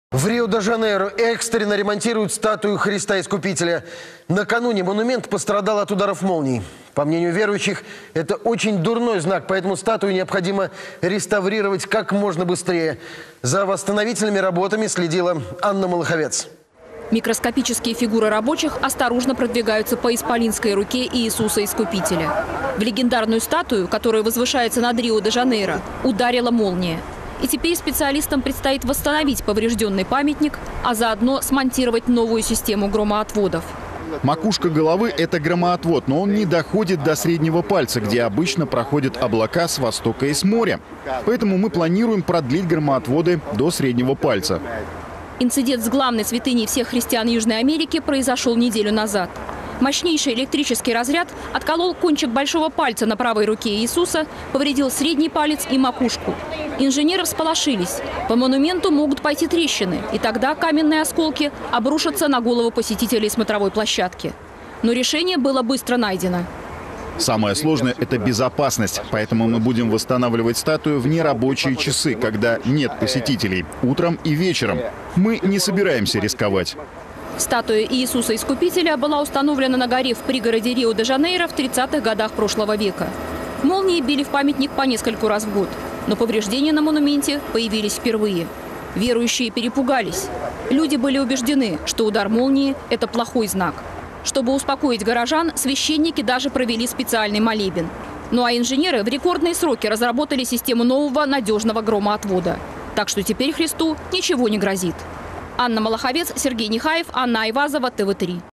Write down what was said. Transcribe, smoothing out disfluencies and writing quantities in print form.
В Рио-де-Жанейро экстренно ремонтируют статую Христа Искупителя. Накануне монумент пострадал от ударов молний. По мнению верующих, это очень дурной знак, поэтому статую необходимо реставрировать как можно быстрее. За восстановительными работами следила Анна Малаховец. Микроскопические фигуры рабочих осторожно продвигаются по исполинской руке Иисуса Искупителя. В легендарную статую, которая возвышается над Рио-де-Жанейро, ударила молния. И теперь специалистам предстоит восстановить поврежденный памятник, а заодно смонтировать новую систему громоотводов. Макушка головы – это громоотвод, но он не доходит до среднего пальца, где обычно проходят облака с востока и с моря. Поэтому мы планируем продлить громоотводы до среднего пальца. Инцидент с главной святыней всех христиан Южной Америки произошел неделю назад. Мощнейший электрический разряд отколол кончик большого пальца на правой руке Иисуса, повредил средний палец и макушку. Инженеры всполошились. По монументу могут пойти трещины, и тогда каменные осколки обрушатся на голову посетителей смотровой площадки. Но решение было быстро найдено. Самое сложное – это безопасность, поэтому мы будем восстанавливать статую в нерабочие часы, когда нет посетителей, утром и вечером. Мы не собираемся рисковать. Статуя Иисуса Искупителя была установлена на горе в пригороде Рио-де-Жанейро в 30-х годах прошлого века. Молнии били в памятник по нескольку раз в год, но повреждения на монументе появились впервые. Верующие перепугались. Люди были убеждены, что удар молнии – это плохой знак. Чтобы успокоить горожан, священники даже провели специальный молебен. Ну а инженеры в рекордные сроки разработали систему нового надежного громоотвода. Так что теперь Христу ничего не грозит. Анна Малаховец, Сергей Нехаев, Анна Айвазова, ТВ3.